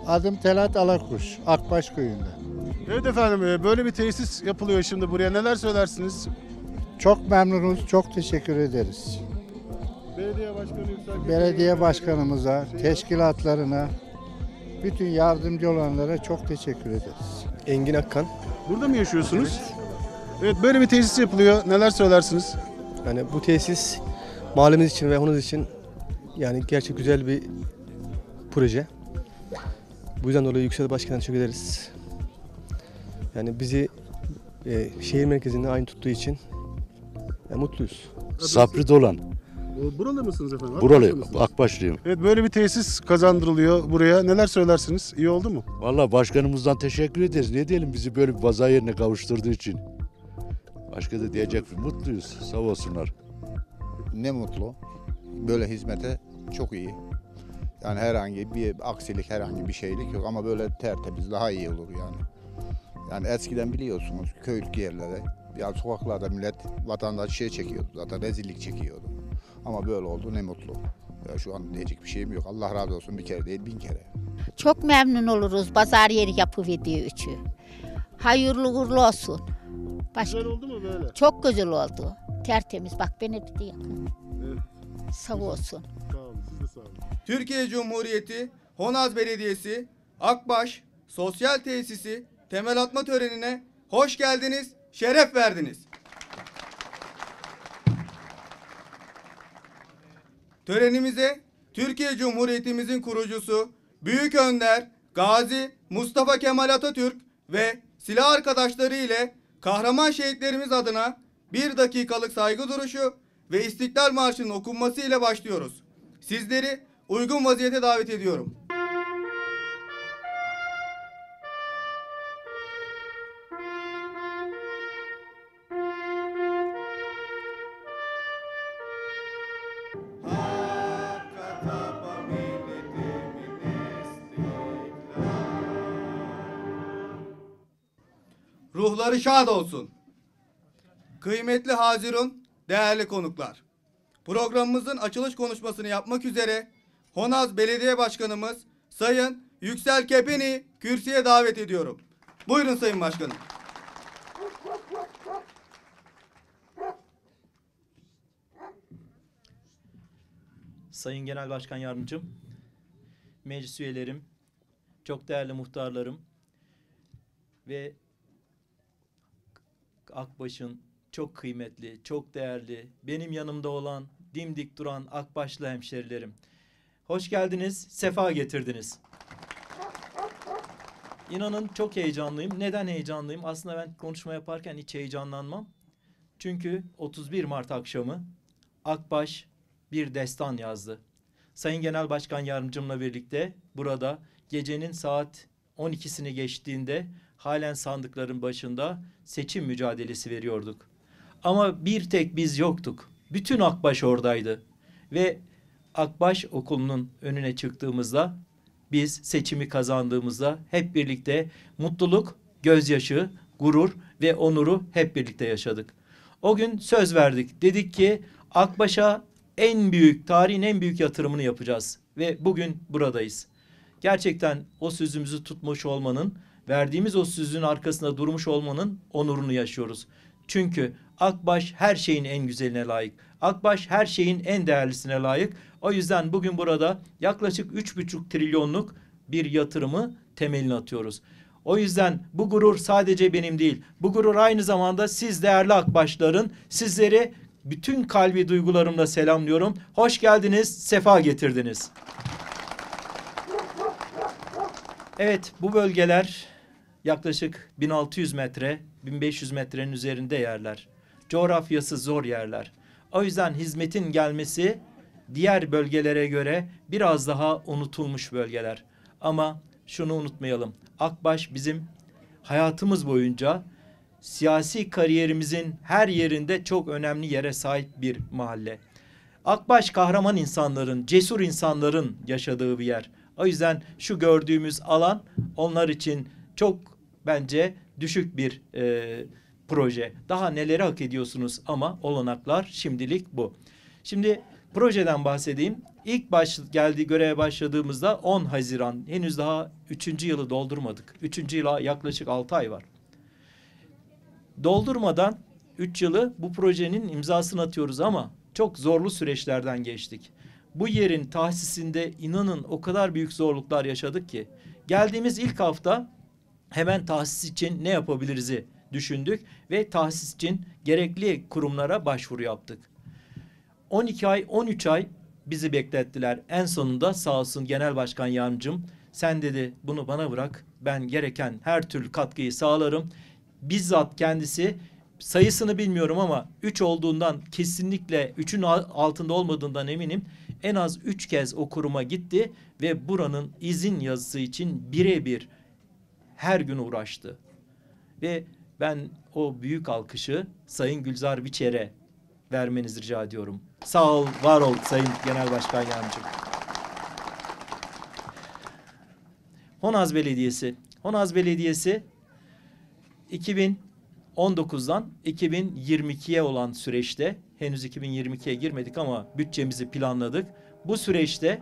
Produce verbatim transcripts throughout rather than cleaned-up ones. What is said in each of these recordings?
Adım Telat Alakuş, Akbaş köyünde. Evet efendim, böyle bir tesis yapılıyor şimdi buraya. Neler söylersiniz? Çok memnunuz, çok teşekkür ederiz. Belediye Başkanı Yüksel Belediye başkanımıza, teşkilatlarına, bütün yardımcı olanlara çok teşekkür ederiz. Engin Akkan. Burada mı yaşıyorsunuz? Evet, böyle bir tesis yapılıyor. Neler söylersiniz? Yani bu tesis mahallemiz için ve Honaz için yani gerçek güzel bir proje. Bu yüzden dolayı Yüksel Başkan'a teşekkür ederiz. Yani bizi e, şehir merkezinde aynı tuttuğu için e, mutluyuz. Sabri Dolan. Buralı mısınız efendim? Buralıyım, Akbaşlı mısınız? Akbaşlıyım. Evet, böyle bir tesis kazandırılıyor buraya. Neler söylersiniz? İyi oldu mu? Vallahi başkanımızdan teşekkür ederiz. Ne diyelim, bizi böyle bir pazar yerine kavuşturduğu için. Başka da diyecek bir mutluyuz. Sağ olsunlar. Ne mutlu. Böyle hizmete çok iyi. Yani herhangi bir aksilik, herhangi bir şeylik yok ama böyle tertemiz daha iyi olur yani. Yani eskiden biliyorsunuz köylük yerlere, yani sokaklarda millet vatandaş şey çekiyordu zaten, rezillik çekiyordu. Ama böyle oldu, ne mutlu. Ya şu an diyecek bir şeyim yok. Allah razı olsun, bir kere değil bin kere. Çok memnun oluruz pazar yeri yapıverdiği için. Hayırlı uğurlu olsun. Başka, Güzel oldu mu böyle? çok güzel oldu. Tertemiz. Bak beni bir de yakın. Evet, Sağ olsun. sağ olun. Siz de sağ olun. Türkiye Cumhuriyeti Honaz Belediyesi Akbaş Sosyal Tesisi temel atma törenine hoş geldiniz, şeref verdiniz. Törenimize Türkiye Cumhuriyetimizin kurucusu Büyük Önder Gazi Mustafa Kemal Atatürk ve silah arkadaşları ile kahraman şehitlerimiz adına bir dakikalık saygı duruşu ve İstiklal Marşı'nın okunması ile başlıyoruz. Sizleri uygun vaziyete davet ediyorum. Ruhları şad olsun. Kıymetli Hazirun, değerli konuklar. Programımızın açılış konuşmasını yapmak üzere Honaz Belediye Başkanımız Sayın Yüksel Kepeni kürsüye davet ediyorum. Buyurun Sayın Başkanım. Sayın Genel Başkan Yardımcım, meclis üyelerim, çok değerli muhtarlarım ve Akbaş'ın çok kıymetli, çok değerli, benim yanımda olan, dimdik duran Akbaşlı hemşerilerim. Hoş geldiniz, sefa getirdiniz. İnanın çok heyecanlıyım. Neden heyecanlıyım? Aslında ben konuşma yaparken hiç heyecanlanmam. Çünkü otuz bir Mart akşamı Akbaş bir destan yazdı. Sayın Genel Başkan Yardımcımla birlikte burada gecenin saat on ikisini geçtiğinde halen sandıkların başında seçim mücadelesi veriyorduk. Ama bir tek biz yoktuk. Bütün Akbaş oradaydı. Ve Akbaş Okulu'nun önüne çıktığımızda, biz seçimi kazandığımızda hep birlikte mutluluk, gözyaşı, gurur ve onuru hep birlikte yaşadık. O gün söz verdik. Dedik ki Akbaş'a en büyük, tarihin en büyük yatırımını yapacağız. Ve bugün buradayız. Gerçekten o sözümüzü tutmuş olmanın, verdiğimiz o sözün arkasında durmuş olmanın onurunu yaşıyoruz. Çünkü Akbaş her şeyin en güzeline layık. Akbaş her şeyin en değerlisine layık. O yüzden bugün burada yaklaşık üç buçuk trilyonluk bir yatırımı temelini atıyoruz. O yüzden bu gurur sadece benim değil. Bu gurur aynı zamanda siz değerli Akbaşların, sizleri bütün kalbi duygularımla selamlıyorum. Hoş geldiniz, sefa getirdiniz. Evet, bu bölgeler yaklaşık bin altı yüz metre, bin beş yüz metrenin üzerinde yerler. Coğrafyası zor yerler. O yüzden hizmetin gelmesi diğer bölgelere göre biraz daha unutulmuş bölgeler. Ama şunu unutmayalım. Akbaş bizim hayatımız boyunca siyasi kariyerimizin her yerinde çok önemli yere sahip bir mahalle. Akbaş kahraman insanların, cesur insanların yaşadığı bir yer. O yüzden şu gördüğümüz alan onlar için çok bence düşük bir e, proje. Daha neleri hak ediyorsunuz ama olanaklar şimdilik bu. Şimdi projeden bahsedeyim. İlk baş, geldiği göreve başladığımızda on Haziran, henüz daha üçüncü yılı doldurmadık. üçüncü yıla yaklaşık altı ay var. Doldurmadan üç yılı bu projenin imzasını atıyoruz ama çok zorlu süreçlerden geçtik. Bu yerin tahsisinde inanın o kadar büyük zorluklar yaşadık ki geldiğimiz ilk hafta hemen tahsis için ne yapabiliriz'i düşündük ve tahsis için gerekli kurumlara başvuru yaptık. on iki ay, on üç ay bizi beklettiler. En sonunda sağ olsun Genel Başkan Yardımcım, sen dedi bunu bana bırak, ben gereken her türlü katkıyı sağlarım. Bizzat kendisi, sayısını bilmiyorum ama üç olduğundan, kesinlikle üçün altında olmadığından eminim, en az üç kez o kuruma gitti ve buranın izin yazısı için birebir her gün uğraştı. Ve ben o büyük alkışı Sayın Gülzar Biçer'e vermenizi rica ediyorum. Sağ ol, var ol Sayın Genel Başkan Yardımcım. Honaz Belediyesi. Honaz Belediyesi iki bin on dokuzdan iki bin yirmi ikiye olan süreçte, henüz iki bin yirmi ikiye girmedik ama bütçemizi planladık. Bu süreçte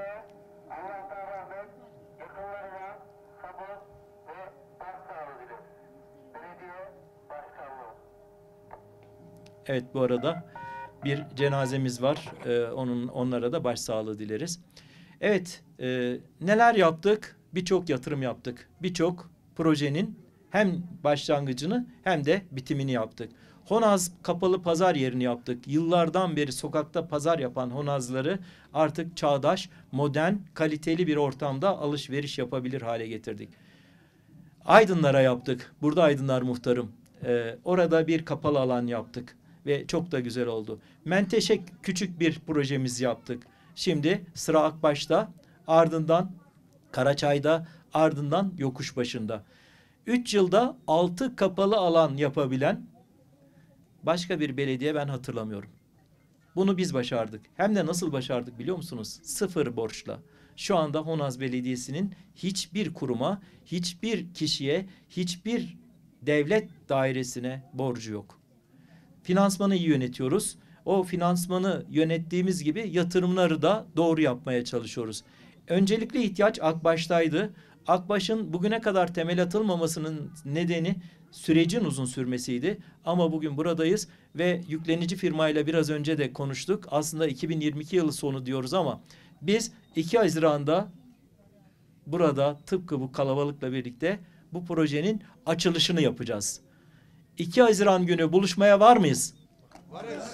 evet, bu arada bir cenazemiz var. Ee, onun onlara da başsağlığı dileriz. Evet, e, neler yaptık? Birçok yatırım yaptık. Birçok projenin hem başlangıcını hem de bitimini yaptık. Honaz kapalı pazar yerini yaptık. Yıllardan beri sokakta pazar yapan Honazları artık çağdaş, modern, kaliteli bir ortamda alışveriş yapabilir hale getirdik. Aydınlara yaptık. Burada Aydınlar Muhtarım. Ee, orada bir kapalı alan yaptık. Ve çok da güzel oldu. Menteşe küçük bir projemiz yaptık. Şimdi sıra Akbaş'ta, ardından Karaçay'da, ardından Yokuşbaşı'nda. Üç yılda altı kapalı alan yapabilen başka bir belediye ben hatırlamıyorum. Bunu biz başardık. Hem de nasıl başardık biliyor musunuz? Sıfır borçla. Şu anda Honaz Belediyesi'nin hiçbir kuruma, hiçbir kişiye, hiçbir devlet dairesine borcu yok. Finansmanı iyi yönetiyoruz. O finansmanı yönettiğimiz gibi yatırımları da doğru yapmaya çalışıyoruz. Öncelikli ihtiyaç Akbaş'taydı. Akbaş'ın bugüne kadar temel atılmamasının nedeni sürecin uzun sürmesiydi. Ama bugün buradayız ve yüklenici firmayla biraz önce de konuştuk. Aslında iki bin yirmi iki yılı sonu diyoruz ama biz iki Haziran'da burada tıpkı bu kalabalıkla birlikte bu projenin açılışını yapacağız. iki Haziran günü buluşmaya var mıyız? Varız.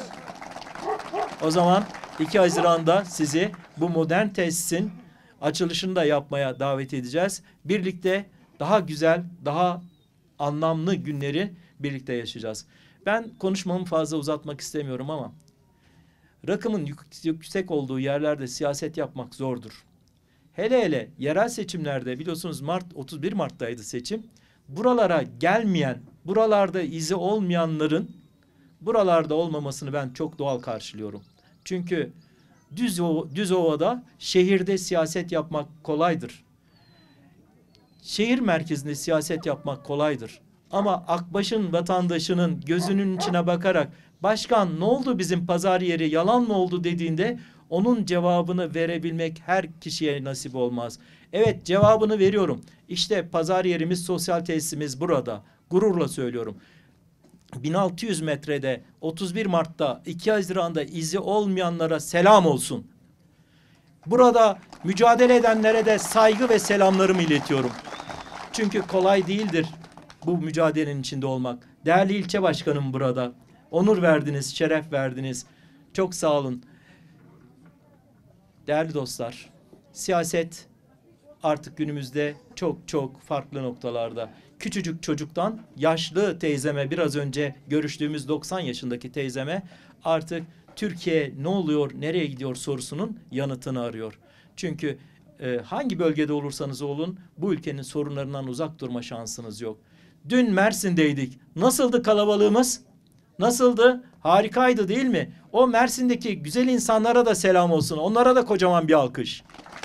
O zaman iki Haziran'da sizi bu modern tesisin açılışını da yapmaya davet edeceğiz. Birlikte daha güzel, daha anlamlı günleri birlikte yaşayacağız. Ben konuşmamı fazla uzatmak istemiyorum ama rakımın yüksek olduğu yerlerde siyaset yapmak zordur. Hele hele yerel seçimlerde biliyorsunuz Mart otuz bir Mart'taydı seçim. Buralara gelmeyen, buralarda izi olmayanların buralarda olmamasını ben çok doğal karşılıyorum. Çünkü düz, düz ovada, şehirde siyaset yapmak kolaydır. Şehir merkezinde siyaset yapmak kolaydır. Ama Akbaş'ın vatandaşının gözünün içine bakarak başkan ne oldu bizim pazar yeri yalan mı oldu dediğinde onun cevabını verebilmek her kişiye nasip olmaz. Evet, cevabını veriyorum. İşte pazar yerimiz, sosyal tesisimiz burada. Gururla söylüyorum. bin altı yüz metrede otuz bir Mart'ta iki Haziran'da izi olmayanlara selam olsun. Burada mücadele edenlere de saygı ve selamlarımı iletiyorum. Çünkü kolay değildir bu mücadelenin içinde olmak. Değerli ilçe başkanım burada. Onur verdiniz, şeref verdiniz. Çok sağ olun. Değerli dostlar, siyaset artık günümüzde çok çok farklı noktalarda. Küçücük çocuktan yaşlı teyzeme, biraz önce görüştüğümüz doksan yaşındaki teyzeme artık Türkiye ne oluyor, nereye gidiyor sorusunun yanıtını arıyor. Çünkü e, hangi bölgede olursanız olun bu ülkenin sorunlarından uzak durma şansınız yok. Dün Mersin'deydik. Nasıldı kalabalığımız? Nasıldı? Harikaydı değil mi? O Mersin'deki güzel insanlara da selam olsun. Onlara da kocaman bir alkış.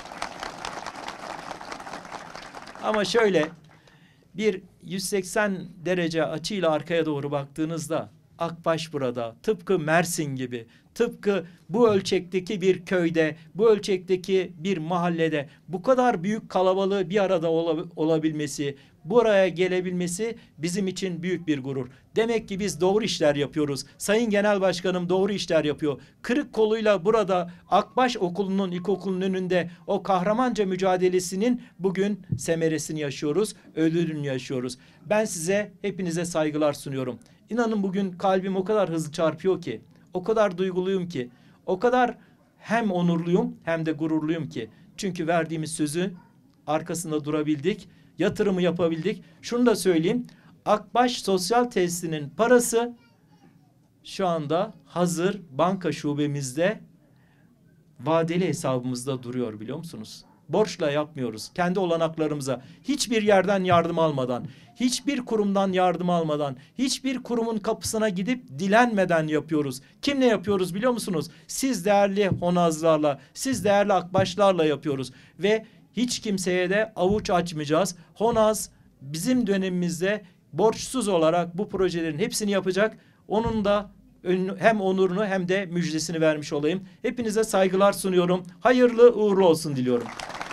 Ama şöyle bir yüz seksen derece açıyla arkaya doğru baktığınızda Akbaş burada. Tıpkı Mersin gibi. Tıpkı bu ölçekteki bir köyde, bu ölçekteki bir mahallede bu kadar büyük kalabalığı bir arada olabilmesi, buraya gelebilmesi bizim için büyük bir gurur. Demek ki biz doğru işler yapıyoruz. Sayın Genel Başkanım doğru işler yapıyor. Kırık koluyla burada Akbaş Okulu'nun, ilkokulun önünde o kahramanca mücadelesinin bugün semeresini yaşıyoruz, ödülünü yaşıyoruz. Ben size, hepinize saygılar sunuyorum. İnanın bugün kalbim o kadar hızlı çarpıyor ki, o kadar duyguluyum ki, o kadar hem onurluyum hem de gururluyum ki. Çünkü verdiğimiz sözü arkasında durabildik, yatırımı yapabildik. Şunu da söyleyeyim, Akbaş Sosyal Tesisinin parası şu anda hazır banka şubemizde, vadeli hesabımızda duruyor, biliyor musunuz? Borçla yapmıyoruz. Kendi olanaklarımıza, hiçbir yerden yardım almadan, hiçbir kurumdan yardım almadan, hiçbir kurumun kapısına gidip dilenmeden yapıyoruz. Kimle yapıyoruz biliyor musunuz? Siz değerli Honazlarla, siz değerli Akbaşlarla yapıyoruz. Ve hiç kimseye de avuç açmayacağız. Honaz bizim dönemimizde borçsuz olarak bu projelerin hepsini yapacak. Onun da hem onurunu hem de müjdesini vermiş olayım. Hepinize saygılar sunuyorum. Hayırlı uğurlu olsun diliyorum.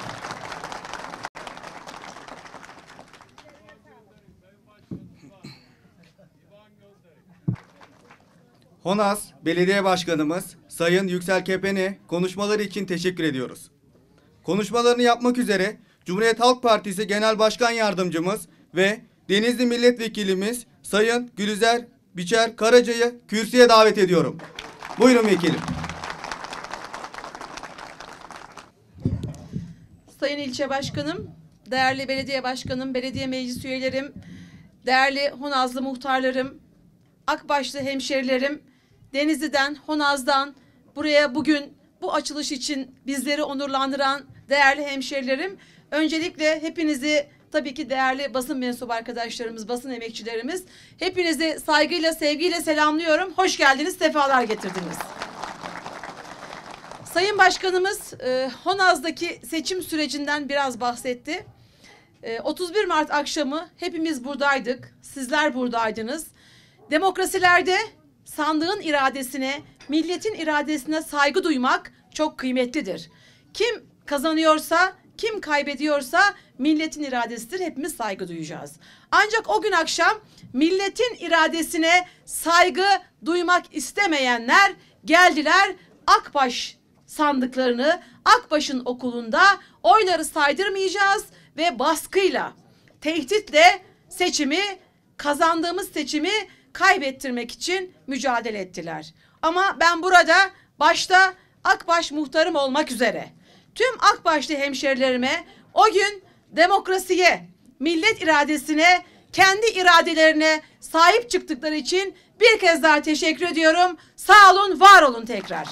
Honaz Belediye Başkanımız Sayın Yüksel Kepen'e konuşmaları için teşekkür ediyoruz. Konuşmalarını yapmak üzere Cumhuriyet Halk Partisi Genel Başkan Yardımcımız ve Denizli Milletvekilimiz Sayın Gülüzer Biçer Karaca'yı kürsüye davet ediyorum. Buyurun vekilim. Sayın İlçe Başkanım, değerli belediye başkanım, belediye meclis üyelerim, değerli Honazlı muhtarlarım, Akbaşlı hemşerilerim, Denizli'den, Honaz'dan buraya bugün bu açılış için bizleri onurlandıran değerli hemşerilerim, öncelikle hepinizi, tabii ki değerli basın mensubu arkadaşlarımız, basın emekçilerimiz, hepinizi saygıyla, sevgiyle selamlıyorum. Hoş geldiniz, sefalar getirdiniz. Sayın Başkanımız e, Honaz'daki seçim sürecinden biraz bahsetti. E, otuz bir Mart akşamı hepimiz buradaydık, sizler buradaydınız. Demokrasilerde sandığın iradesine, milletin iradesine saygı duymak çok kıymetlidir. Kim kazanıyorsa, kim kaybediyorsa milletin iradesidir. Hepimiz saygı duyacağız. Ancak o gün akşam milletin iradesine saygı duymak istemeyenler geldiler, Akbaş sandıklarını, Akbaş'ın okulunda oyları saydırmayacağız ve baskıyla, tehditle seçimi, kazandığımız seçimi kaybettirmek için mücadele ettiler. Ama ben burada başta Akbaş muhtarım olmak üzere tüm Akbaşlı hemşerilerime o gün demokrasiye, millet iradesine, kendi iradelerine sahip çıktıkları için bir kez daha teşekkür ediyorum. Sağ olun, var olun tekrar.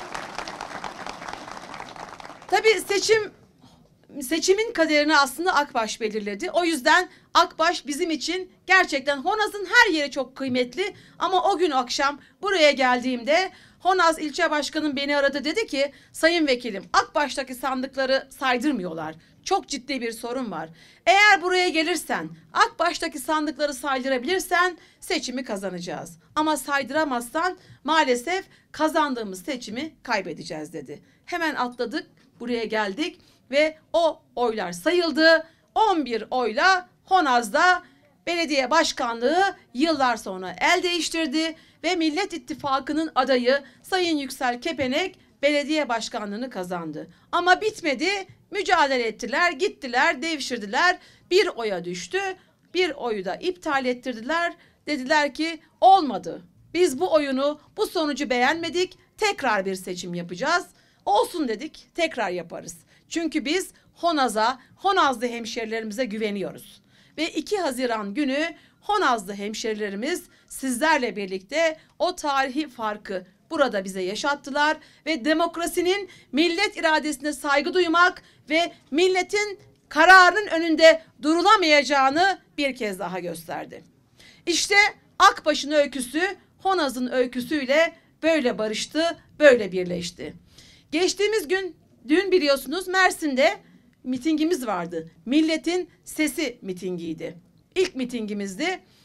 Tabii seçim seçimin kaderini aslında Akbaş belirledi. O yüzden Akbaş bizim için gerçekten, Honaz'ın her yeri çok kıymetli. Ama o gün akşam buraya geldiğimde Honaz ilçe başkanım beni aradı, dedi ki sayın vekilim, Akbaş'taki sandıkları saydırmıyorlar. Çok ciddi bir sorun var. Eğer buraya gelirsen, Akbaş'taki sandıkları saydırabilirsen seçimi kazanacağız. Ama saydıramazsan maalesef kazandığımız seçimi kaybedeceğiz dedi. Hemen atladık, buraya geldik ve o oylar sayıldı. on bir oyla Honaz'da belediye başkanlığı yıllar sonra el değiştirdi ve Millet İttifakı'nın adayı Sayın Yüksel Kepenek belediye başkanlığını kazandı. Ama bitmedi, mücadele ettiler, gittiler, devşirdiler, bir oya düştü, bir oyu da iptal ettirdiler. Dediler ki olmadı, biz bu oyunu, bu sonucu beğenmedik, tekrar bir seçim yapacağız. Olsun dedik, tekrar yaparız. Çünkü biz Honaz'a, Honazlı hemşerilerimize güveniyoruz. Ve iki Haziran günü Honazlı hemşerilerimiz sizlerle birlikte o tarihi farkı burada bize yaşattılar ve demokrasinin, millet iradesine saygı duymak ve milletin kararının önünde durulamayacağını bir kez daha gösterdi. İşte Akbaş'ın öyküsü Honaz'ın öyküsüyle böyle barıştı, böyle birleşti. Geçtiğimiz gün, dün biliyorsunuz Mersin'de mitingimiz vardı. Milletin Sesi mitingiydi. İlk mitingimizdi.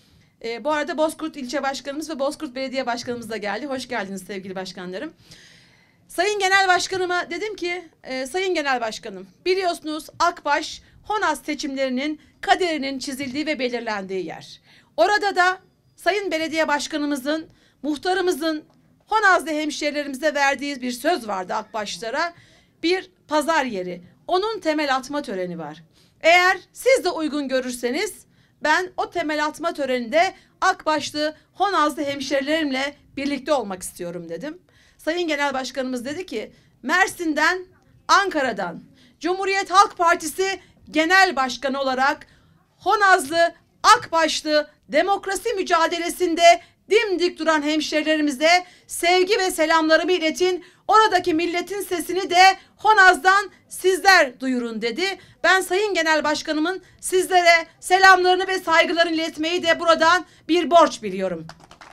E, bu arada Bozkurt İlçe Başkanımız ve Bozkurt Belediye Başkanımız da geldi. Hoş geldiniz sevgili başkanlarım. Sayın Genel Başkanıma dedim ki, e, Sayın Genel Başkanım, biliyorsunuz Akbaş, Honaz seçimlerinin kaderinin çizildiği ve belirlendiği yer. Orada da Sayın Belediye Başkanımızın, muhtarımızın, Honazlı hemşehrilerimize verdiği bir söz vardı Akbaşlara. Bir pazar yeri. Onun temel atma töreni var. Eğer siz de uygun görürseniz ben o temel atma töreninde Akbaşlı, Honazlı hemşehrilerimle birlikte olmak istiyorum dedim. Sayın Genel Başkanımız dedi ki Mersin'den, Ankara'dan Cumhuriyet Halk Partisi Genel Başkanı olarak Honazlı, Akbaşlı demokrasi mücadelesinde dimdik duran hemşehrilerimize sevgi ve selamlarımı iletin. Oradaki milletin sesini de Honaz'dan sizler duyurun dedi. Ben Sayın Genel Başkanımın sizlere selamlarını ve saygılarını iletmeyi de buradan bir borç biliyorum.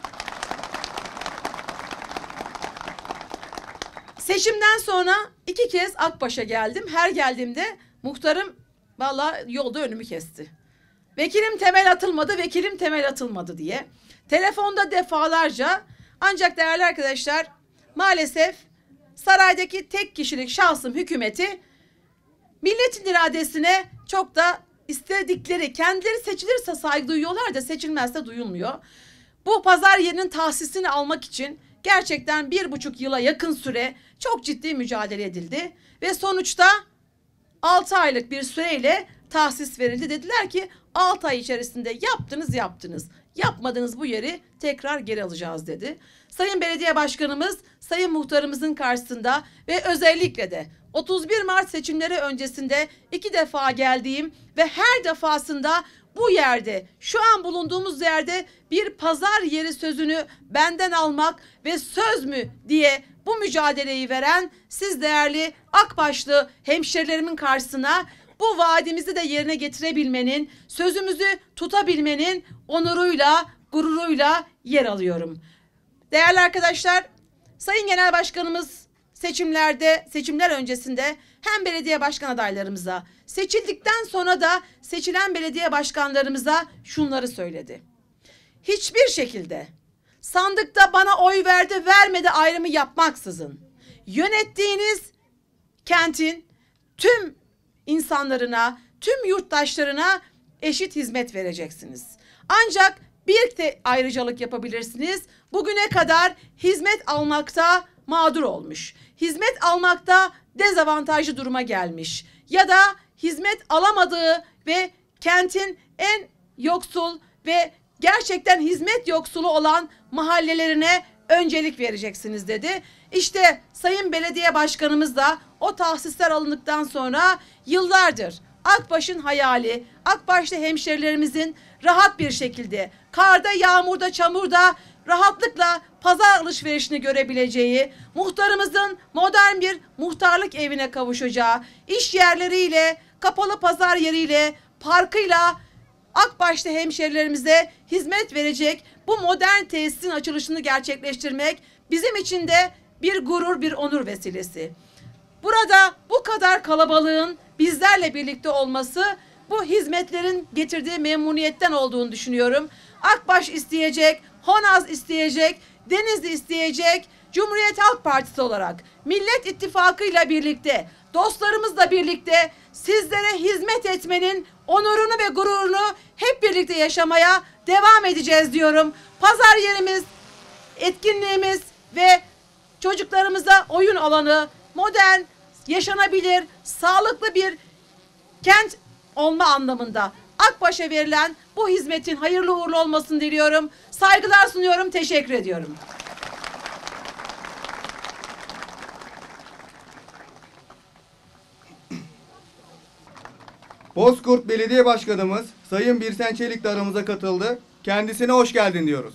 Seçimden sonra iki kez Akbaş'a geldim. Her geldiğimde muhtarım vallahi yolda önümü kesti. Vekilim temel atılmadı, vekilim temel atılmadı diye. Telefonda defalarca, ancak değerli arkadaşlar maalesef saraydaki tek kişilik şahsım hükümeti milletin iradesine çok da istedikleri, kendileri seçilirse saygı duyuyorlar da seçilmezse duyulmuyor. Bu pazar yerinin tahsisini almak için gerçekten bir buçuk yıla yakın süre çok ciddi mücadele edildi. Ve sonuçta altı aylık bir süreyle tahsis verildi. Dediler ki altı ay içerisinde yaptınız yaptınız. Yapmadınız bu yeri tekrar geri alacağız dedi. Sayın Belediye Başkanımız, Sayın Muhtarımızın karşısında ve özellikle de otuz bir Mart seçimleri öncesinde iki defa geldiğim ve her defasında bu yerde, şu an bulunduğumuz yerde bir pazar yeri sözünü benden almak ve söz mü diye bu mücadeleyi veren siz değerli Akbaşlı hemşerilerimin karşısına bu vaadimizi de yerine getirebilmenin, sözümüzü tutabilmenin onuruyla, gururuyla yer alıyorum. Değerli arkadaşlar, Sayın Genel Başkanımız seçimlerde, seçimler öncesinde hem belediye başkan adaylarımıza, seçildikten sonra da seçilen belediye başkanlarımıza şunları söyledi. Hiçbir şekilde sandıkta bana oy verdi, vermedi ayrımı yapmaksızın yönettiğiniz kentin tüm insanlarına, tüm yurttaşlarına eşit hizmet vereceksiniz. Ancak bir de ayrıcalık yapabilirsiniz. Bugüne kadar hizmet almakta mağdur olmuş, hizmet almakta dezavantajlı duruma gelmiş ya da hizmet alamadığı ve kentin en yoksul ve gerçekten hizmet yoksulu olan mahallelerine öncelik vereceksiniz dedi. İşte Sayın Belediye Başkanımız da o tahsisler alındıktan sonra yıllardır Akbaş'ın hayali, Akbaş'ta hemşerilerimizin rahat bir şekilde karda, yağmurda, çamurda rahatlıkla pazar alışverişini görebileceği, muhtarımızın modern bir muhtarlık evine kavuşacağı, iş yerleriyle, kapalı pazar yeriyle, parkıyla Akbaş'ta hemşerilerimize hizmet verecek bu modern tesisin açılışını gerçekleştirmek bizim için de bir gurur, bir onur vesilesi. Burada bu kadar kalabalığın bizlerle birlikte olması bu hizmetlerin getirdiği memnuniyetten olduğunu düşünüyorum. Akbaş isteyecek, Honaz isteyecek, Denizli isteyecek, Cumhuriyet Halk Partisi olarak Millet İttifakı ile birlikte, dostlarımızla birlikte sizlere hizmet etmenin onurunu ve gururunu hep birlikte yaşamaya devam edeceğiz diyorum. Pazar yerimiz, etkinliğimiz ve çocuklarımıza oyun alanı, modern, yaşanabilir, sağlıklı bir kent olma anlamında Akbaş'a verilen bu hizmetin hayırlı uğurlu olmasını diliyorum. Saygılar sunuyorum, teşekkür ediyorum. Bozkurt Belediye Başkanımız Sayın Birsen Çelik de aramıza katıldı. Kendisine hoş geldin diyoruz.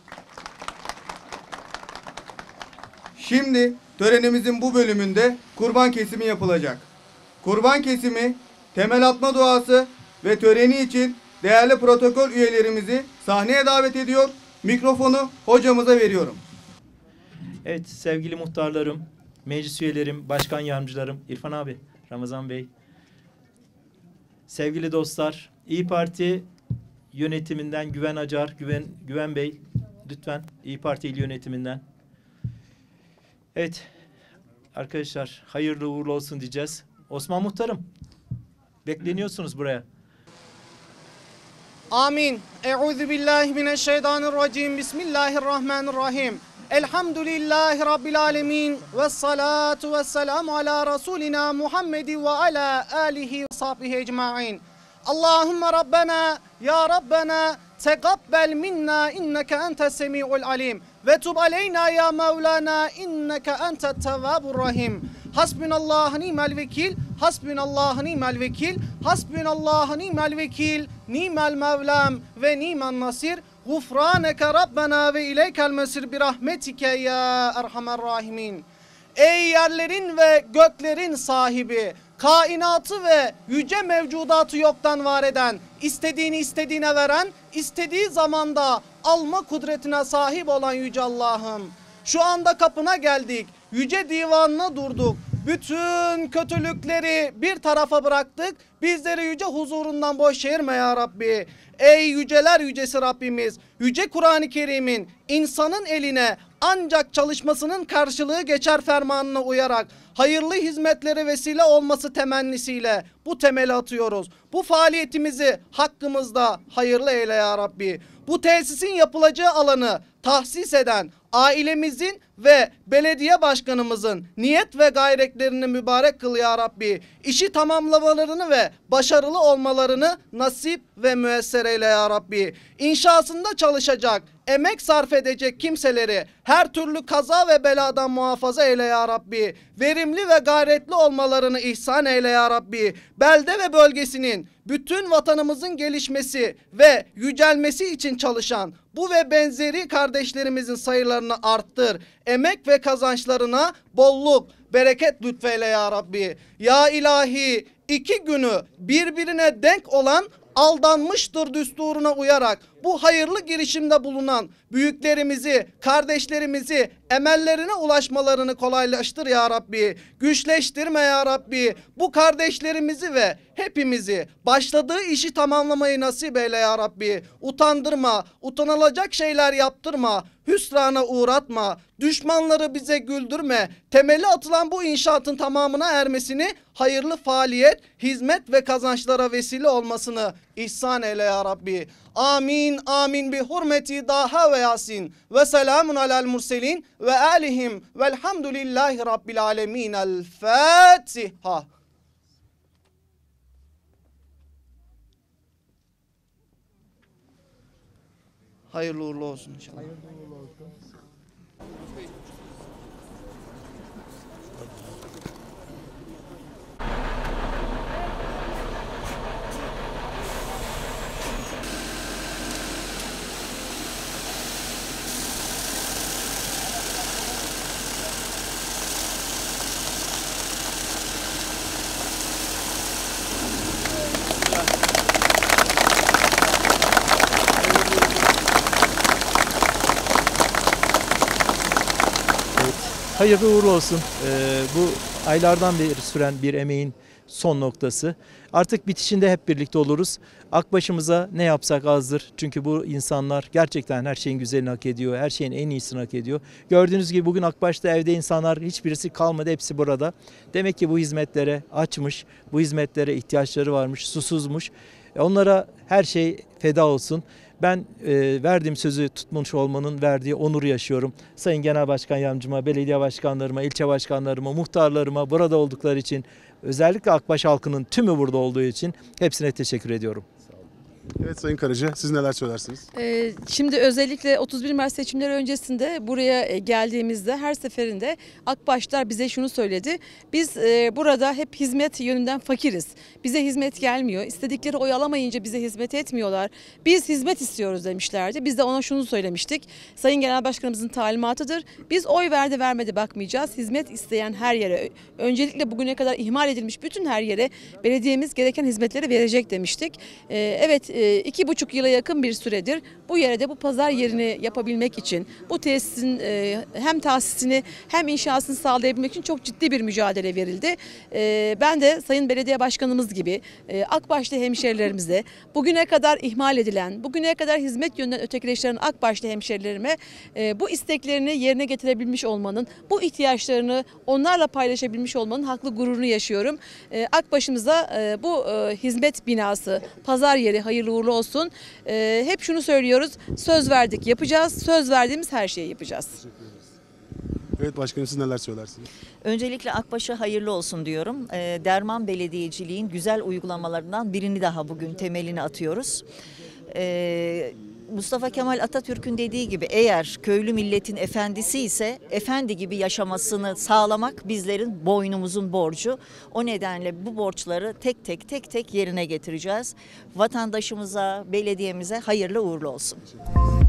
Şimdi törenimizin bu bölümünde kurban kesimi yapılacak. Kurban kesimi, temel atma duası ve töreni için değerli protokol üyelerimizi sahneye davet ediyor. Mikrofonu hocamıza veriyorum. Evet sevgili muhtarlarım, meclis üyelerim, başkan yardımcılarım, İrfan abi, Ramazan Bey, sevgili dostlar, İYİ Parti yönetiminden Güven Acar, Güven, Güven Bey lütfen İYİ Parti il yönetiminden. Evet arkadaşlar hayırlı uğurlu olsun diyeceğiz. Osman Muhtarım bekleniyorsunuz buraya. Amin. Euzu billahi mineşşeytanirracim. Bismillahirrahmanirrahim. Elhamdülillahi Rabbil alemin. Ve salatu ve selamu ala Resulina Muhammedi ve ala alihi ve sahbihi ecma'in. Allahümme Rabbena, ya Rabbena, tegabbel minna inneke entes semi'ul alim. Ve tub aleyna ya Mevlana inneke entet tevvabur rahim. Hasbunallahu ni'mel vekil, hasbunallahu ni'mel vekil, hasbunallahu ni'mel vekil, ni'mel mevlam ve ni'men nasir. Gufraneke Rabbena ve ileykel mesir bi rahmetike ya erhamer rahimin. Ey yerlerin ve göklerin sahibi, kainatı ve yüce mevcudatı yoktan var eden, istediğini istediğine veren, istediği zamanda alma kudretine sahip olan yüce Allah'ım. Şu anda kapına geldik, yüce divanına durduk. Bütün kötülükleri bir tarafa bıraktık. Bizleri yüce huzurundan boş çevirme ya Rabbi. Ey yüceler yücesi Rabbimiz, yüce Kur'an-ı Kerim'in insanın eline ancak çalışmasının karşılığı geçer fermanına uyarak hayırlı hizmetlere vesile olması temennisiyle bu temeli atıyoruz. Bu faaliyetimizi hakkımızda hayırlı eyle ya Rabbi. Bu tesisin yapılacağı alanı tahsis eden ailemizin ve belediye başkanımızın niyet ve gayretlerini mübarek kıl ya Rabbi. İşi tamamlamalarını ve başarılı olmalarını nasip ve müesser eyle ya Rabbi. İnşasında çalışacak, emek sarf edecek kimseleri her türlü kaza ve beladan muhafaza eyle ya Rabbi. Verimli ve gayretli olmalarını ihsan eyle ya Rabbi. Belde ve bölgesinin bütün vatanımızın gelişmesi ve yücelmesi için çalışan bu ve benzeri kardeşlerimizin sayılarını arttır. Emek ve kazançlarına bolluk, bereket lütfeyle ya Rabbi. Ya ilahi, iki günü birbirine denk olan aldanmıştır düsturuna uyarak bu hayırlı girişimde bulunan büyüklerimizi, kardeşlerimizi emellerine ulaşmalarını kolaylaştır ya Rabbi. Güçleştirme ya Rabbi. Bu kardeşlerimizi ve hepimizi başladığı işi tamamlamayı nasip eyle ya Rabbi. Utandırma, utanılacak şeyler yaptırma, hüsrana uğratma, düşmanları bize güldürme. Temeli atılan bu inşaatın tamamına ermesini, hayırlı faaliyet, hizmet ve kazançlara vesile olmasını ihsan eyle ya Rabbi. Amin, amin bi hurmeti Daha ve Yasin ve selamun alel murselin ve alihim velhamdülillahi rabbil alemin. El Fatiha. Hayırlı uğurlu olsun inşallah. Hayırlı uğurlu olsun. Hayırlı uğurlu olsun. Ee, bu aylardan beri süren bir emeğin son noktası. Artık bitişinde hep birlikte oluruz. Akbaşımıza ne yapsak azdır. Çünkü bu insanlar gerçekten her şeyin güzelini hak ediyor. Her şeyin en iyisini hak ediyor. Gördüğünüz gibi bugün Akbaş'ta evde insanlar hiçbirisi kalmadı. Hepsi burada. Demek ki bu hizmetlere açmış. Bu hizmetlere ihtiyaçları varmış. Susuzmuş. Onlara her şey feda olsun. Ben e, verdiğim sözü tutmuş olmanın verdiği onuru yaşıyorum. Sayın Genel Başkan Yardımcıma, belediye başkanlarıma, ilçe başkanlarıma, muhtarlarıma burada oldukları için, özellikle Akbaş halkının tümü burada olduğu için hepsine teşekkür ediyorum. Evet Sayın Karaca, siz neler söylersiniz? Ee, şimdi özellikle otuz bir Mart seçimleri öncesinde buraya geldiğimizde her seferinde Akbaşlar bize şunu söyledi. Biz e, burada hep hizmet yönünden fakiriz. Bize hizmet gelmiyor. İstedikleri oy alamayınca bize hizmet etmiyorlar. Biz hizmet istiyoruz demişlerdi. Biz de ona şunu söylemiştik. Sayın Genel Başkanımızın talimatıdır. Biz oy verdi vermedi bakmayacağız. Hizmet isteyen her yere, öncelikle bugüne kadar ihmal edilmiş bütün her yere belediyemiz gereken hizmetleri verecek demiştik. Ee, evet e, iki buçuk yıla yakın bir süredir bu yere de bu pazar yerini yapabilmek için, bu tesisin e, hem tahsisini hem inşasını sağlayabilmek için çok ciddi bir mücadele verildi. E, ben de Sayın Belediye Başkanımız gibi e, Akbaşlı hemşerilerimize, bugüne kadar ihmal edilen, bugüne kadar hizmet yönünden ötekileştiren Akbaşlı hemşerilerime e, bu isteklerini yerine getirebilmiş olmanın, bu ihtiyaçlarını onlarla paylaşabilmiş olmanın haklı gururunu yaşıyorum. E, Akbaş'ımıza e, bu e, hizmet binası, pazar yeri hayırlı uğurlu olsun. E, hep şunu söylüyoruz, söz verdik yapacağız, söz verdiğimiz her şeyi yapacağız. Evet başkanım, siz neler söylersiniz? Öncelikle Akbaş'a hayırlı olsun diyorum. E, Derman Belediyeciliğin güzel uygulamalarından birini daha bugün temelini atıyoruz. E, Mustafa Kemal Atatürk'ün dediği gibi eğer köylü milletin efendisi ise efendi gibi yaşamasını sağlamak bizlerin boynumuzun borcu. O nedenle bu borçları tek tek tek tek yerine getireceğiz. Vatandaşımıza, belediyemize hayırlı uğurlu olsun.